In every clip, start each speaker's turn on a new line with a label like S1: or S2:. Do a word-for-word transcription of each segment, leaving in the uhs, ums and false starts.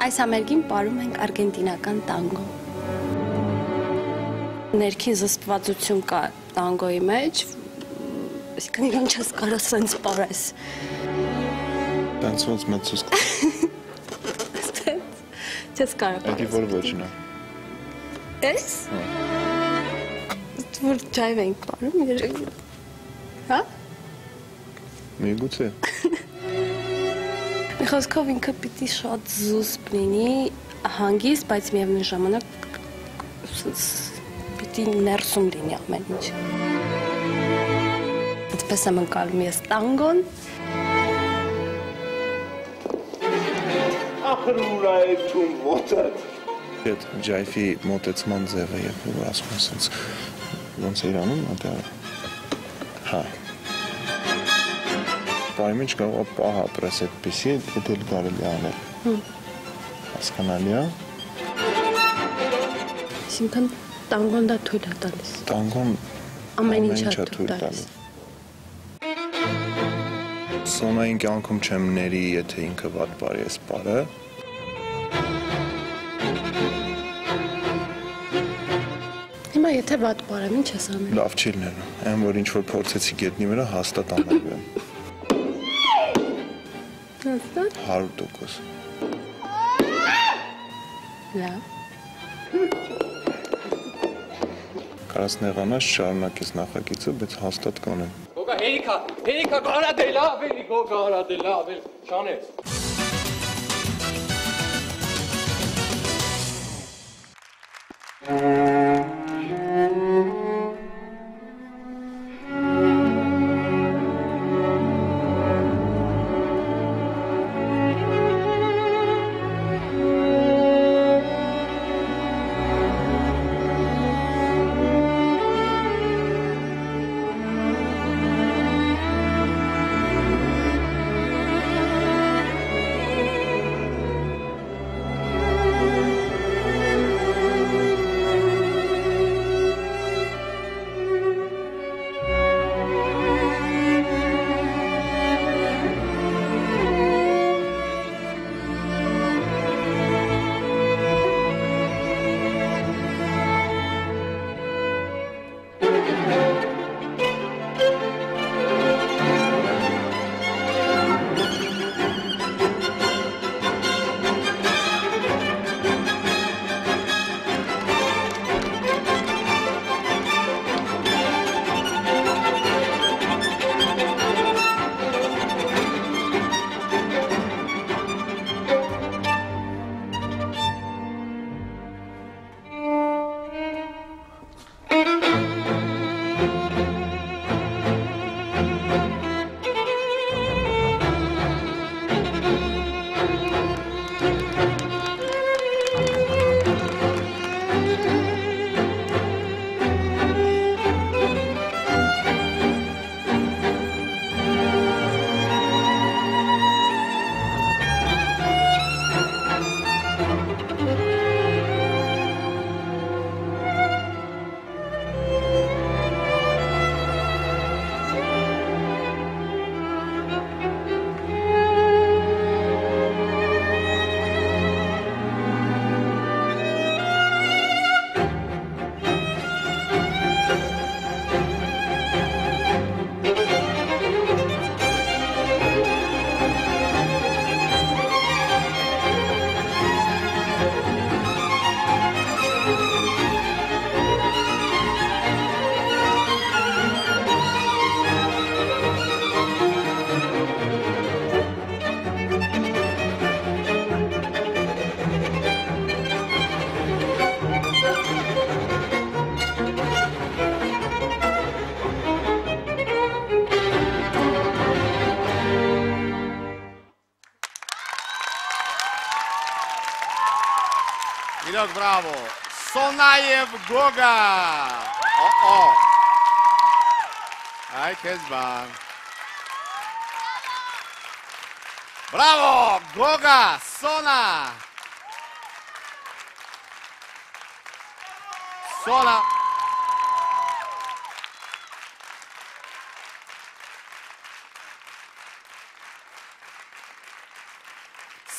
S1: Այս ամերգին պարում ենք արգենտինական տանգո։ Ներքին զսպվածություն կա տանգոյի մեջ, այսինքն իրան չես կարա սենց պարես։
S2: Տենց ոնց մեծ ուսկ։
S1: Չես կարա պարես։
S2: Էդի որ ոչն է։
S1: Ես։ Որ ջայվ ենք պարում, հա։
S2: Միգուցե։
S1: Մի խոսքով ինքը պիտի շատ զուսպ լինի, հանգիստ, բայց միևնույն ժամանակ պիտի ներսում լինի ամեն ինչ։ Այդպես եմ ընկալում ես տանգոն։
S3: Ախր ուրա է թում ոտդ։
S2: Այդ ջայֆի մոտեցման ձևը երբ որ ասում եմ սենց ոնց է իրանում, դա հա։ Պարի մեջ կարող է պահ ապրես այդպիսի, դա էլ կարելի է անել։ Հասկանալի է։
S1: Այսինքն տանգոն դա թույլ է տալիս։
S2: Տանգոն
S1: ամեն ինչ է թույլ տալիս։
S2: Սոնային կյանքում չեմ ների, եթե ինքը վատ բարի է սպարը։
S1: Հիմա եթե վատ բարեմ, ինչ ես անում։
S2: Լավ չի լինելու, այն որ ինչ-որ փորձեցի գետնի վրա հաստատ անելու եմ։
S1: Հաստատ։
S2: հարյուր տոկոս։
S1: Լավ։
S2: Կարաս նեղանաս շարունակես նախագիծը, բայց հաստատ կանեմ։
S3: Գոգա հերիքա, հերիքա գարա դե լավ էլի, գոգա գարա դե լավ էլ, շանես։ Իրոք բրավո, Սոնաև Գոգա, օ-օ, այ կեզ բան, բրավո, Գոգա, Սոնա, Սոնա,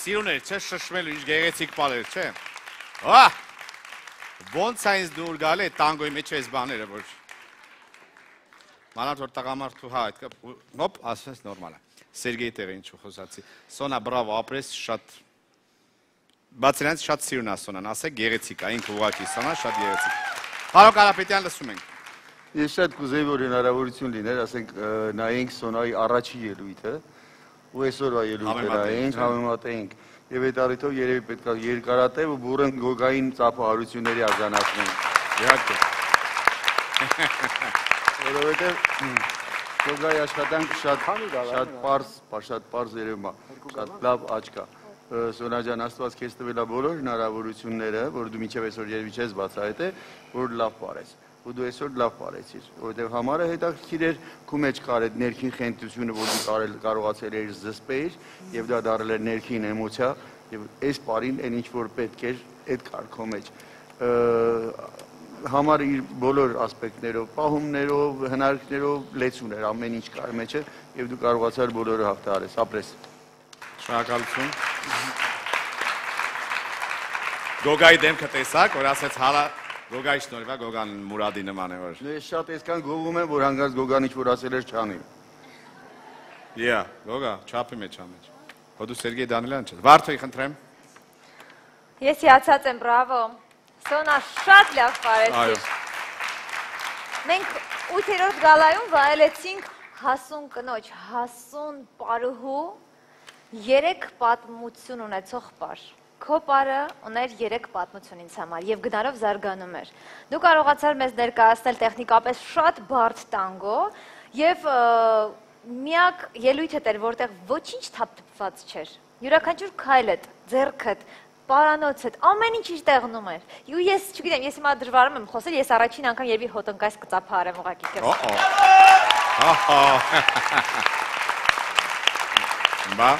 S4: Սիրուներ, չէ շշմելու ինչ գեղեցիկ բաներ, չէ։ Ահ։ Ոնց է ինձ դուր գալի է տանգոյի մեջ այս բաները, որ մանավանդ որ տղամարդու հա այդ կապ, հոպ, ասես նորմալ է։ Սերգեյի տեղը ինչու խոսացի։ Սոնա, բրավո, ապրես շատ բաց իրենց շատ սիրուն է Սոնան, ասեք գեղեցիկ է, ինքը ուղղակի Սոնա շատ գեղեցիկ։ Պարոն Կարապետյան, լսում ենք։
S5: Ես շատ կուզեի, որ հնարավորություն լիներ, ասենք նայենք Սոնայի առաջի ելույթը, ու այսօրվա ելույթը նայենք, համեմատենք, եւ այդ առիթով երևի պետք է երկարատև ու բուրըն գոգային ծափահարությունների արձանացնենք։
S4: Իհարկե։
S5: Որովհետեւ գոգայի աշխատանք շատ շատ պարզ, շատ պարզ երևում է, շատ լավ աչք կա։ Սոնա ջան, Աստված քեզ տվել է բոլոր հնարավորությունները, որ դու մինչև այսօր երևի չես բացահայտել, որ լավ պարես։ Ու դու այսօր լավ պարեցիր, որովհետև համարը հետաքրքիր էր, քու մեջ կար այդ ներքին խենթությունը, որ դու կարողացել էիր զսպել, եւ դա դարձել էր ներքին էմոցիա, եւ այս պարին այն ինչ որ պետք էր, այդ կար քո մեջ։ Համարը իր բոլոր ասպեկտներով, պահումներով, հնարքներով լեցուն էր, ամեն ինչ կար մեջը, եւ դու կարողացար բոլորը հաղթահարես, ապրես։
S4: Շնորհակալություն։ Գոգայի դեմքը տեսակ, որ ասեց հալա Գոգայի շնորհիվ է, Գոգան Մուրադի նման է որ։
S5: Ես շատ այսքան գովում եմ, որ հանգած Գոգան ինչ որ ասել էր չանի։
S4: Yeah, Գոգա, չափի մեջ ամեջ։ Հո դու Սերգեյ Դանիելյան չես։ Վարդոյի խնդրեմ։
S6: Ես հիացած եմ, բրավո։ Սոնա շատ լավ պարեցիր։ Մենք ութերորդ գալայում վայելեցինք հասուն կնոջ, հասուն պարուհու, երեք պատմություն ունեցող պար։ Քո պարը ուներ երեք պատմություն ինձ համար եւ գնալով զարգանում էր։ Դու կարողացար մեզ ներկայացնել տեխնիկապես շատ բարդ տանգո եւ միակ ելույթդ էր, որտեղ ոչինչ թափթփված չէր։ Յուրաքանչյուր քայլդ, ձեռքդ, պարանոցդ, ամեն ինչ իր տեղնում էր։ Ու ես, չգիտեմ, ես հիմա դժվարում եմ խոսել, ես առաջին անգամ երբի հոտնկայս կծափահարեմ ուղղակի քեզ։
S4: Օ-օ։ Ահա։ Բա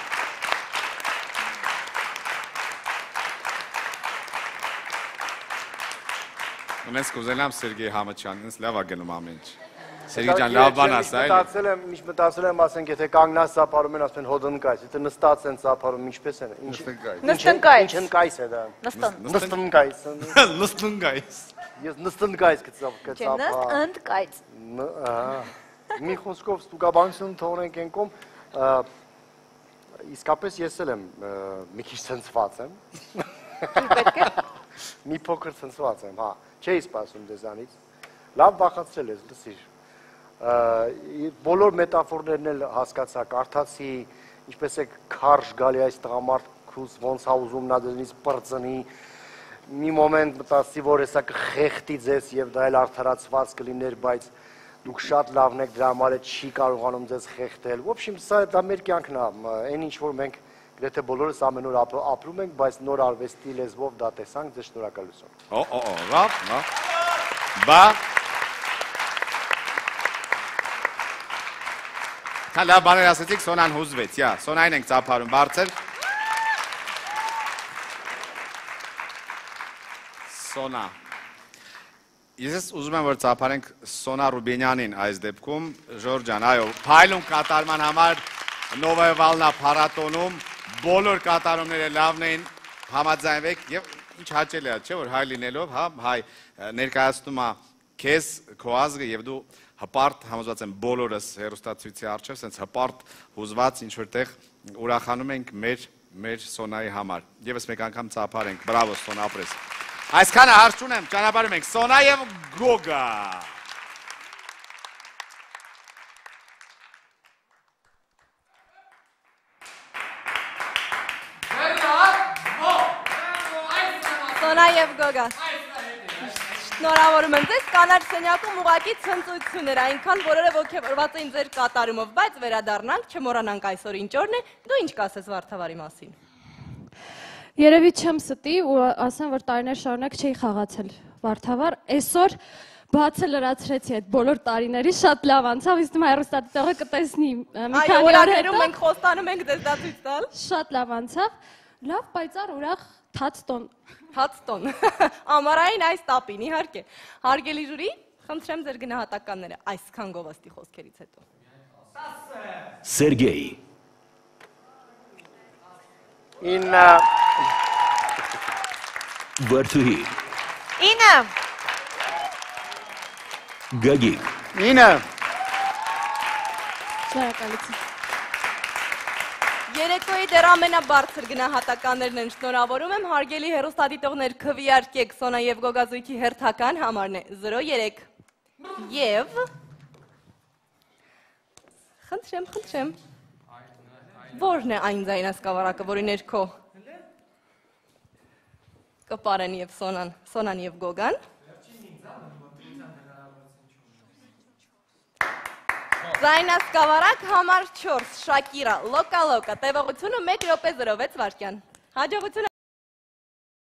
S4: Ունես կուզենամ Սերգեյ Համաչյան, ինձ լավ է գնում ամեն ինչ։ Սերգեյ ջան, լավ բան ասա, էլի։
S7: Մտածել եմ, ինչ մտածել եմ, ասենք, եթե կանգնած ծափարում են, ասեն հոդընկայս, եթե նստած են ծափարում, ինչպես են։
S6: Նստընկայս։
S7: Ինչ ընկայս է դա։
S6: Նստընկայս։
S7: Նստընկայս։
S4: Նստընկայս։
S7: Ես նստընկայս կծափ։
S6: Նստընկայս։
S7: Մի խոսքով ստուգաբանություն թողնենք ենկում, իսկապես ես էլ եմ մի քիչ ցնցված եմ։
S6: Պետք է։
S7: Մի փոքր ցնցված եմ, հա, չէի սպասում դեզանից։ Լավ բախացրել ես, լսիր։ Բոլոր մետաֆորներն էլ հասկացա, կարդացի, ինչպես է քարշ գալի այս տղամարդուց, ոնց է ուզում նա դրանից պրծնի։ Մի մոմենտ մտածի, որ հեսա կխեղդի ձեզ եւ դա էլ արդարացված կլիներ, բայց դուք շատ լավն եք, դրա համար է չի կարողանում ձեզ խեղդել։ В общем, սա դա մեր կյանքն է, այն ինչ որ մենք գրեթե բոլորս ամեն օր ապրում ենք, բայց նոր արվեստի լեզվով դա տեսանք, ձեզ շնորհակալություն։
S4: Օ, օ, օ, լավ, լավ։ Բա Հա լավ բաներ ասեցիք, Սոնան հուզվեց, յա, Սոնային ենք ծափարում, բարձր։ Սոնա։ Ես ուզում եմ, որ ծափարենք Սոնա Ռուբինյանին այս դեպքում, Ժորժ ջան, այո, փայլուն կատարման համար Նովայ Վալնա փառատոնում բոլոր կատարումները լավն էին, համաձայնվեք եւ ինչ հաճելի է, չէ՞ որ հայ լինելով, հա, հայ ներկայացնում է քեզ, քո ազգը եւ դու հպարտ համոզված եմ բոլորս հերոստացույցի առջև, sense հպարտ հուզված ինչ որտեղ ուրախանում ենք մեր մեր Սոնայի համար։ Եվս մեկ անգամ ծափարենք, բրավո Սոնա, ապրես։ Այսքանը հարց չունեմ, ճանապարհում ենք Սոնա եւ Գոգա։
S8: Սոնա եւ Գոգա։ Շնորհավորում եմ ձեզ, կանաչ սենյակում ուղղակի ցնծություն էր, այնքան բոլորը ոգևորված էին ձեր կատարումով, բայց վերադառնանք, չմոռանանք այսօր ինչ օրն է, դու ինչ կասես Վարդավառի մասին։
S1: Երևի չեմ ստի ու ասեմ, որ տարիներ շարունակ չէի խաղացել Վարդավառ, այսօր բացը լրացրեցի այդ բոլոր տարիների, շատ լավ անցավ, իսկ հիմա հեռուստատիտողը կտեսնի մի քանի օր հետո
S8: մենք խոստանում ենք ձեզ դա ցույց տալ։
S1: Շատ լավ անցավ, լավ պայծառ ուրախ թաց տոն։
S8: Թաց տոն։ Ամառային այս տապին, իհարկե։ Հարգելի ժյուրի, խնդրեմ ձեր գնահատականները այսքան գովաստի խոսքերից հետո։
S9: Սերգեյ
S7: ինը
S9: Վարդուհի,
S6: ինը,
S9: Գագիկ,
S5: ինը,
S1: Շնորհակալություն։
S8: Երեկոյի դեռ ամենաբարձր գնահատականներն են, շնորհավորում եմ, հարգելի հեռուստադիտողներ, քվեարկեք Սոնա եւ Գոգազույգի հերթական համարն է զրո երեք եւ խնդրեմ, խնդրեմ, որն է այն ձայնասկավառակը, որի ներքո կպարեն եւ Սոնան, Սոնան եւ Գոգան։ Ձայնասկավառակ համար չորս, Շակիրա, լոկա լոկա, տևողությունը մեկ րոպե զրո վեց վայրկյան։ Հաջողություն